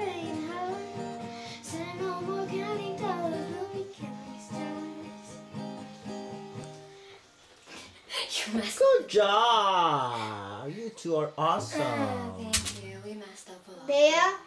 playing hard. Said no more counting dollars, we'll be counting stars. You messed Good job. You two are awesome. Thank you. We messed up a lot. Bea?